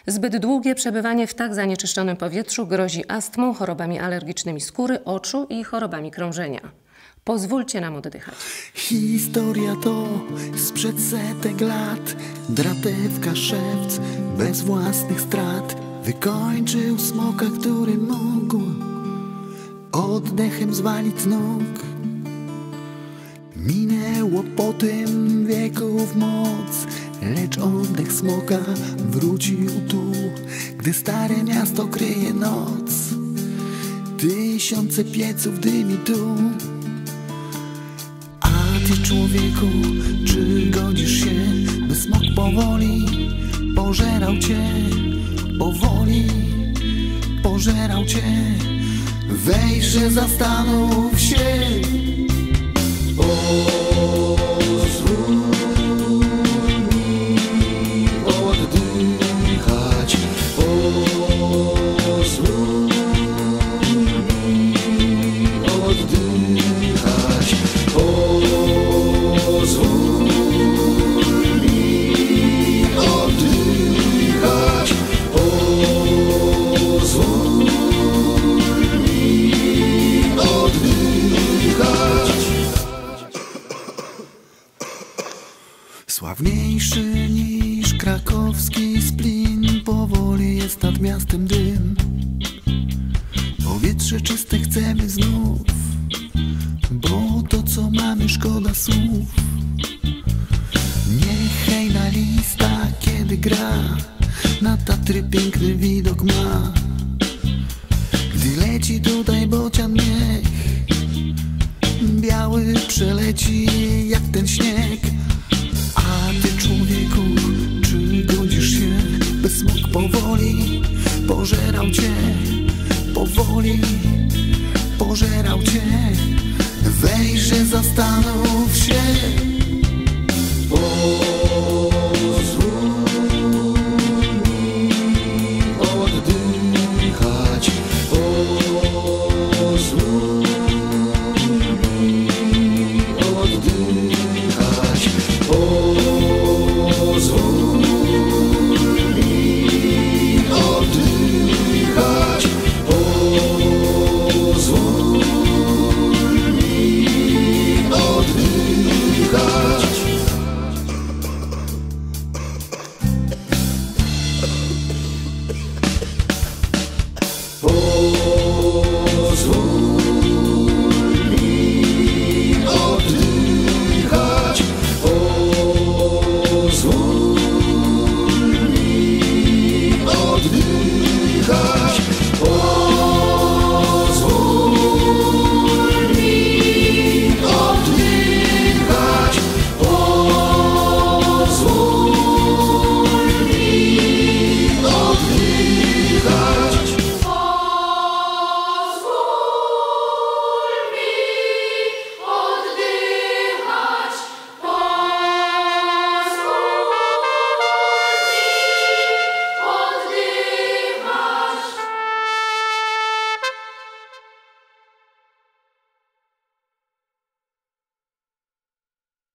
Zbyt długie przebywanie w tak zanieczyszczonym powietrzu grozi astmą, chorobami alergicznymi skóry, oczu i chorobami krążenia. Pozwólcie nam oddychać. Historia to sprzed setek lat. Dratewka szewc bez własnych strat wykończył smoka, który mógł oddechem zwalić z nóg. Minęło po tym wieków moc, lecz oddech smoka wrócił tu, gdy stare miasto kryje noc. Tysiące pieców dymi tu. A ty, człowieku, czy godzisz się, by smok powoli pożerał cię? Powoli pożerał cię. Weźże, zastanów się. Pozwól mi oddychać. Pozwól mi oddychać. Pozwól mi oddychać. Pozwól mi oddychać. Sławniejszy niż krakowski splin, powoli jest nad miastem dym. Powietrze czyste chcemy znów, bo to, co mamy, szkoda słów. Niech hejna lista, kiedy gra, na Tatry piękny widok ma. Gdy leci tutaj bocian, niech biały przeleci jak ten śnieg. A ty, człowieku, czy godzisz się, by smok powoli pożerał cię? Powoli pożerał cię. Weźże, zastanów się.